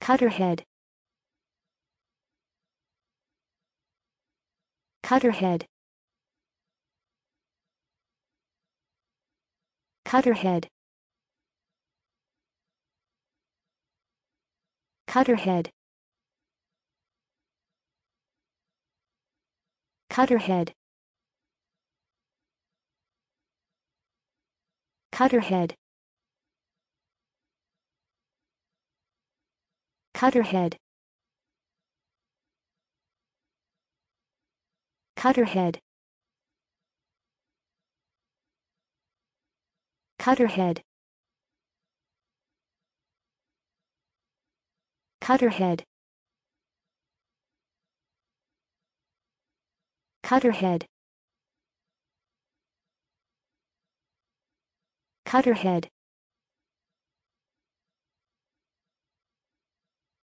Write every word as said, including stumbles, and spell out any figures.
Cutterhead. Cutterhead. Cutterhead. Cutterhead. Cutterhead. Cutterhead. Cutterhead. Cutterhead. Cutterhead. Cutterhead. Cutterhead. Cutterhead.